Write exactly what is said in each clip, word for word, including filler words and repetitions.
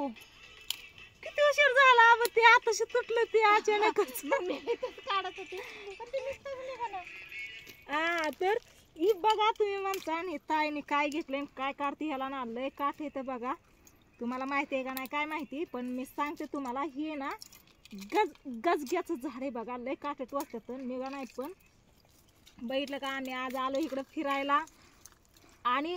हो किती उशीर झाला अब ते आताशी तुटलं ते अचानकच काढत होते पण ते नुसतंच निघालं. हा तर ही बघा तुम्ही म्हणता आणि ताईने काय घेतलंय काय काढते ह्याला ना लय काठ येतं बघा. तुम्हाला माहिती आहे का नाही काय माहिती पण मी सांगते तुम्हाला हे ना गज गजग्याचं झाड आहे बघा. लय काठ टोचतात निघा नाही पण बघितलं का आम्ही आज आलो इकडं फिरायला आणि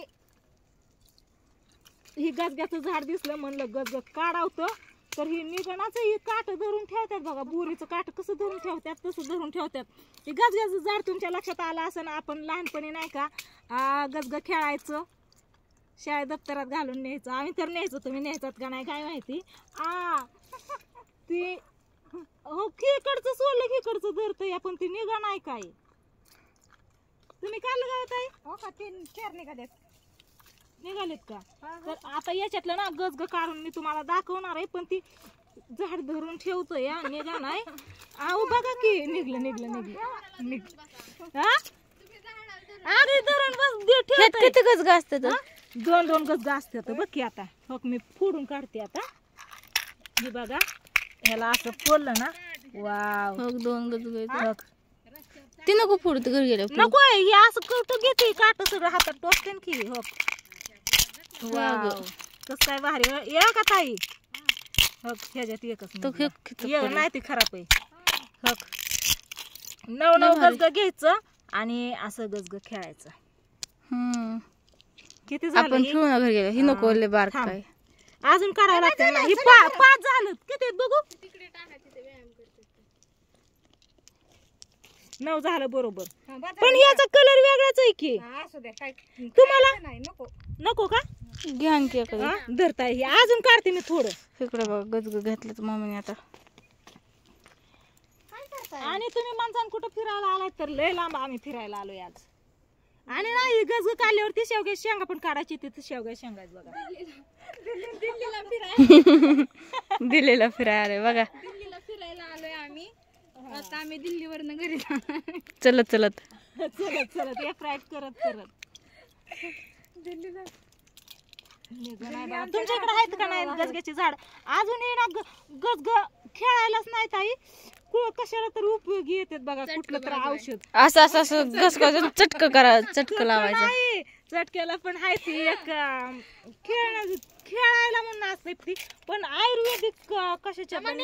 ही गजग्याचं झाड दिसलं म्हणलं गजग काढावतं तर ही निघणाचं ही काठ धरून ठेवतात बघा. बोरीचं काठ कसं धरून ठेवतात तसं धरून ठेवतात. हे गजग्याचं झाड तुमच्या लक्षात आलं असं ना आपण लहानपणी नाही का गजग खेळायचं शाळेत दप्तरात घालून न्यायचं. आम्ही तर न्यायचो तुम्ही न्यायचात का नाही काय माहिती. आ ती हो खिकडचं सोडलं खिकडचं धरतंय आपण ती निघा नाही काय. तुम्ही काय लगावत आहे हो का तीन चार निघालेत निघालेत का. तर आता याच्यातलं ना गजग काढून मी तुम्हाला दाखवणार आहे पण ती झाड धरून ठेवतोय या निघा नाही. आहो बघा की निघलं निघलं निघलं निघ हा अरे धरून बस ठेवत. किती गजग असतात दोन दोन गजग असतात बघ की. आता हो मी फोडून काढते आता हे बघा ह्याला असं फोडलं ना वाव हो दोन गजग ते नको फोडू घरी गेलं नको आहे हे असं कुठं घेते काट सगळं हातात टोचते की. हो वाव कसं काय भारी या का ताई. हो ह्याच्यात एकच नाही ती खराब आहे. हो नऊ नऊ गजग घ्यायचं आणि असं गजग खेळायचं. हम्म किती झालं आपण ठेवून घरी गेलं ही नको लय बार काय अजून करावं लागतं ना. ही पाच झालं किती बघू नऊ झालं बरोबर पण याचा कलर वेगळाच आहे की. तुम्हाला नको नको का घ्या की धरताय अजून काढते मी थोडं. इकडे बघा गजग घेतलं तर मम्मीने आता. आणि तुम्ही माणसानं कुठं फिरायला आलाय तर लय लांब आम्ही फिरायला आलोय आज. आणि नाही गजग काढल्यावरती शेवग्या शेंगा पण काढायची तिथे शेवग्या शेंगा बघा. दिल्लीला फिरायला दिल्लीला फिरायला बघा दिल्लीला फिरायला आलोय आम्ही. आता आम्ही दिल्लीवरनं घरी जाणार चलत चलत चलत चलत या फ्राईट करत करत दिल्लीला. तुमच्याकडे आहेत का नाही गजग्याची झाड अजून ये ना गजग खेळायलाच नाही ताई कशाला तरी उपयोगी येतात बघा. कुठलं तर औषध असं असं असं घस चटक करा चटक लावायचं. चटक्याला पण आहे ती एक खेळ खेळायला म्हणून असते ती पण आयुर्वेदिक कशाच्या पण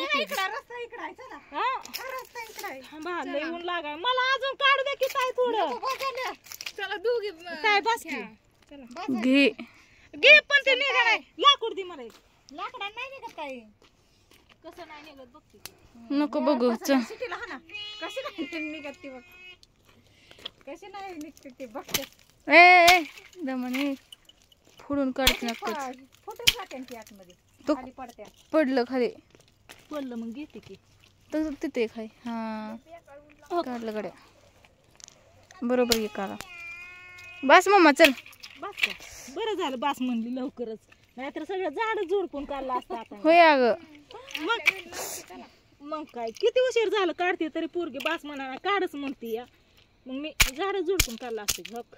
लय ऊन लागाय मला अजून काढू दे की ताई थोडं. चला दोघी काय बस की घे घे पण ते निघा नाही लाकूड दे मला. लाकडा नाही निघत काही कसं नाही निघत बघते नको बघू चल सिटीला हा ना कशी नाही निघत ती बघ कशी नाही निघते ती बघते. ए दमणे फोडून काढते नक्की फोटो टाकेन ती आतमध्ये तो खाली पडते पडलं खाली पडलं मग घेते की तर तिथे खाई. हा काढलं गड्या बरोबर ये काढा बस मम्मा चल बस का बरं झालं बास म्हणली लवकरच नाहीतर सगळं झाड झुडपून काढलं असतं आता. होय अगं मग मग काय किती उशीर झालं काढते तरी पोरगी बास म्हणा काढच म्हणते या मग मी झाड झुडपून काढलं असते. झक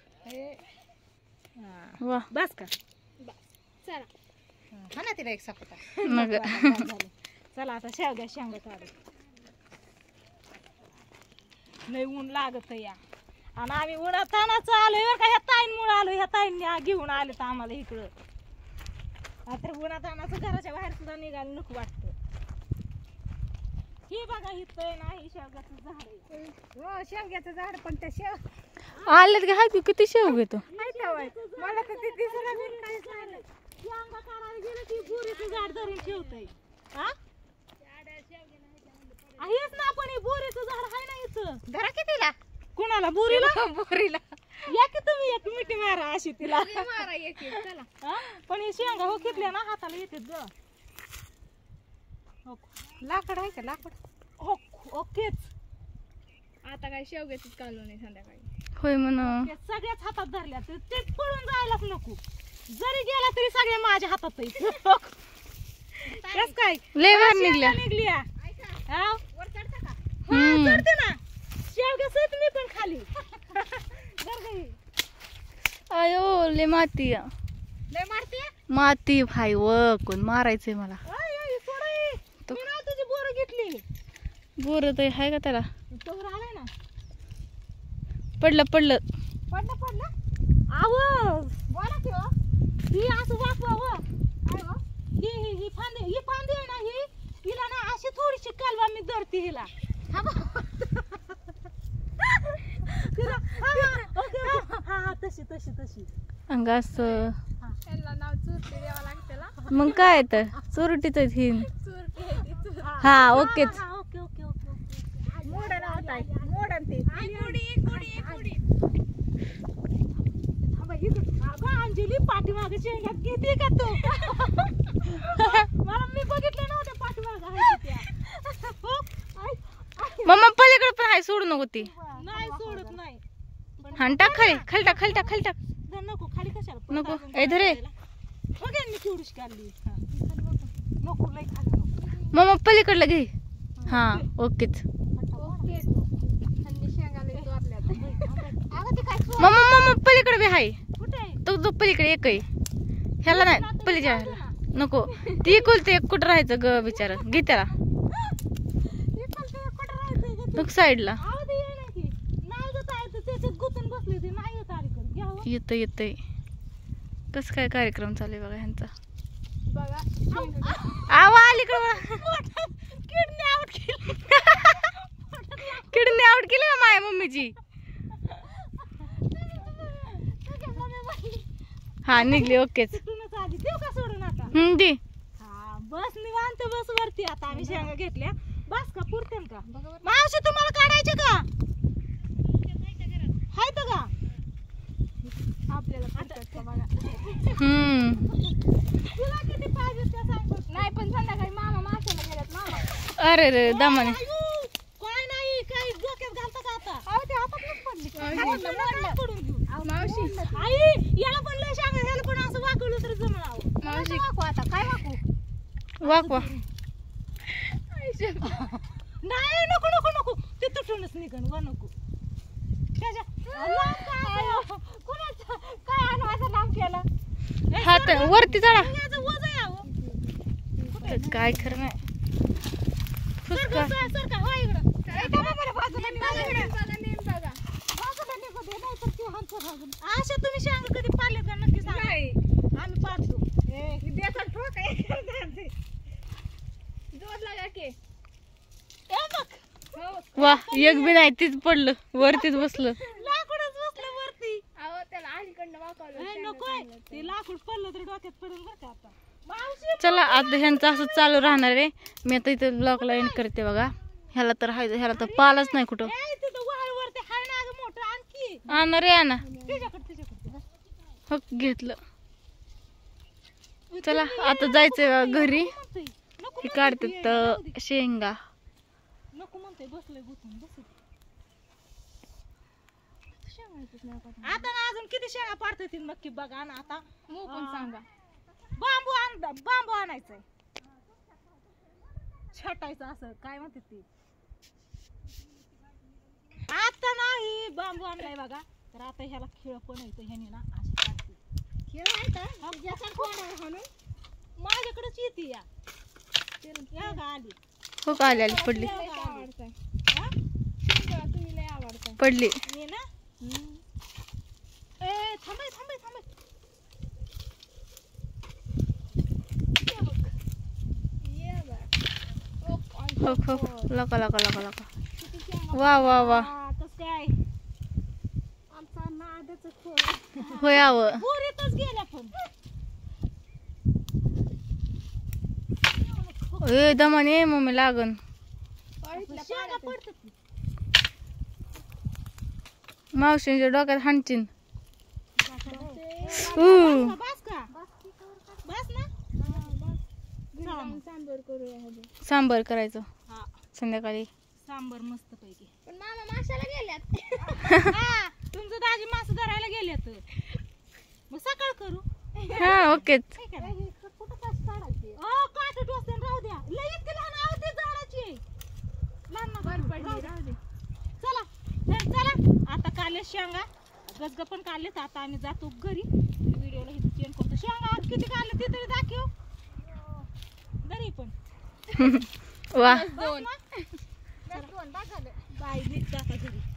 वा बस का चला हा ना तिला एक सापटा चला आता शेवग्या शेंगा काढू. नाही ऊन लागत या आणि आम्ही उन्हात तानाच आलोय बरं का. ह्या ताईंमुळे आलो ह्या ताईंनी घेऊन आले तर आम्हाला इकडं. आता उन्हात तानाचं घराच्या बाहेर सुद्धा निघायला नको वाटतं. हे बघा इथं नाही शेवग्याचं झाड आहे. हो शेवग्याचं झाड पण त्या शेव आले का हाय किती शेव घेतो मला तर ते दिसलं नाही झालं. शेंगा काढायला गेलं की बोरीचं झाड धरून ठेवतंय. हा हेच ना पण हे बोरीचं झाड आहे ना इथं. धरा कितीला कुणाला बोरीला बोरीला या की तुम्ही एक मिठी मारा अशी तिला मारा एक चला. हा पण हे शेंगा हो कितल्या ना हाताला येते ग. लाकड आहे का लाकड हो ओकेच आता काय शेवग्याचीच काढलो नाही संध्याकाळी. होय म्हण सगळ्याच हातात धरल्या ते पळून जायलाच नको. जरी गेला तरी सगळ्या माझ्या हातात कस काय लय बाहेर निघल्या निघली ऐका वर चढता का चढते ना शेवग्या सहित मी पण खाली. आयो ले माती लय मारते माती भाई व कोण मारायचंय मला. आय, आय, सोडा हे. तो- मी नाही तुझी बोरं घेतली. बोर तर आहे का त्याला? तोवर आलाय ना. पडलं पडलं. पडलं पडलं आवाज बोला की हो. ही असं वाकवा काय हो ही ही ही फांदी ही फांदी आहे ना ही हिला ना अशी थोडीशी कालवा मी धरते हिला. तिला हा, हा, ओके, ओके. हा हा तशी तशी तशी अंग असं त्यांना नाव चुरटी द्यावं लागतं ना. मग काय तर चोरटीच ही. चुरटी आहे ती, चुरटी. हा ओकेच. हा, ओके ओके ओके ओके. मोडन आवताय मोडन ती कुडी कुडी कुडी. थांबा, इकडं. अगं अंजली पाठीमागे शेंगात घेते का तू? मला मी बघितलं नव्हतं पाठीमागे आहे की त्या. हो? I, I. मम्मा पलीकडे पण आहे सोडू नको ती. नाही सोडत नाही. हा टाक खाली खाली टाक खाली टाक खाली टाक. धर, नको खाली कशाला परत नको. अजून ए, धर हे. बघ यांनी केवढीशी काढली. हा, ती खाली नको. नको लई खाली नको. मम्मा पलीकडलं घे. हा ओकेच. ओके थंडी शेंगाले चोरल्यात. अगं ती काय चोर. मम्मा मम्मा पलीकडे बी आहे. कुठे आहे? तो तो पलीकडे एक आहे. ह्याला नाही पलीच्या ह्याला नको. ती कुलते एक कुठं राहायचं ग बिचारा. घे त्याला इकडचं कुठं राहायचंय गं? नको साईडला. आवाज ये ना की. नाही गं जायचं, त्याच्यात गुंतून बसले ते नाही येत अलीकडे. घ्यावं. येतं येतंय. कसं काय कार्यक्रम चालू आहे बघा ह्यांचा. बघा आवा अलीकडं किडनी आउट केली. किडनी आउट केली ना माझ्या मम्मीची. हा निघली ओकेच. तिथूनच आली. देऊ का सोडून आता? हम्म दी. हा बस निवांत बस वरती. आता आम्ही शेंगा घेतल्या. बस का पुरतेन का? मावशी तुम्हाला काढायचे का? हायत का? आपल्याला पटत का बघा. हम्म तुला किती पाहिजे त्या सांग बरं. नाही पण संध्याकाळी मामा माशाला गेल्यात मामा. अरे रे दमाने. आयु, काय नाही काही डोक्यात घालता का आता? अहो ते हातातच पडली. हातातलं नका पडून घेऊ. मावशी आई याला पण लय शेंगा, ह्याला पण असं वाकवलं तर जमणार. मावशी वाकू आता काय वाकू. वाकवा. नाही नको नको नको ते तुटूनच निघन व नको. त्याच्या लांब काय? कुणाचं काय आणवायचं लांब केलं. हात वरती चढा. याचं वजन आहे अहो. काय खरं नाही. सरका फुसका. सर- सरका हो इकडं. बाजूला निघ, बाजूला निघ बघा. बाजूला निघू दे, नाहीतर ती हाणतं बाजूला. अशा तुम्ही शेंगा कधी पाळले का नक्की सांगा. नाही आम्ही पाळतो. ए, देतात ठोक आहे. जोर लागा की. ए बघ हो वा एक बी नाही तीच पडलं वरतीच बसलं. लाकूडच बसलं वरती. अहो त्याला अलीकडनं वाकवलं. ए, शेंगा नकोय चांगलं. ते लाकूड पडलं तर डोक्यात पडेल बरं का आता. मावशी चला आता ह्यांचं असं चालू राहणार आहे. मी आता इथं ब्लॉकला एंड करते बघा. ह्याला तर हाय ह्याला तर पालच नाही कुठं. ए तिथं वाळवरती हाय ना गं मोठं आणखी. आणा रे आणा. तिच्याकडे तिच्याकडे. हो घेतलं. चला आता जायचंय बघा घरी. म्हणतोय. नको हे म्हणतोय काढतात ते, तर जाऊ दे. शेंगा. नको म्हणतोय बसलोय गुतून बस. शेंगायचंच नाही का. आता ना अजून किती शेंगा पाडता येतील नक्की बघा ना आता. मग पण सांगा. बांबू आण बांबू आणायचंय. छटायचं असं काय म्हणते ते. आता नाही बांबू आणलाय बघा. तर आता ह्याला खेळ पण येतो ह्याने ना अशी काढते. खेळ आहे का ज्याचा कोण आहे म्हणून. माझ्याकडेच येते या. या गा आली. हो का आली आली पडली लय आवडतंय. हा? शेंगा तुम्ही लय आवडतंय. पडली. मी ना ए थांबाय थांबाय थांबाय. ये बघ. ओ, आई. हो हो लका लका लका लका. वा वा वा हा, कसं काय आमचा नादच खेळ. होय आव. बोरीतच गेल्या पण. ए दमाने मम्मी लागन. पाळीतल्या शेंगा पाण्यात. पडतात. मावशींच्या डोक्यात हाणचीन. बस ऊ का, बस का बस ना. घरी जाऊन सांबर करूया ह्याचं. सांबर करायचं हा संध्याकाळी. सांबर मस्त पैकी. पण मामा माशाला गेल्यात. हा तुमचं दाजी मास धरायला गेले तर मग सकाळ करू. हा ओकेच. ठीक आहे ना? कुठं कसं काढायची. अहो, काट टोचते राहू द्या. लई इतकी लहान आहो ते झाडाची आहे. लहान नका बर करू, पडली राहू द्या. राहू दे. चला तर चला आता काले शेंगा गजग पण काढलेत. आता आम्ही जातो घरी. व्हिडिओला इथे चेंज करतो. शेंगा किती काढलं ते तरी दाखव घरी पण वा दोन बाई निघतात घरी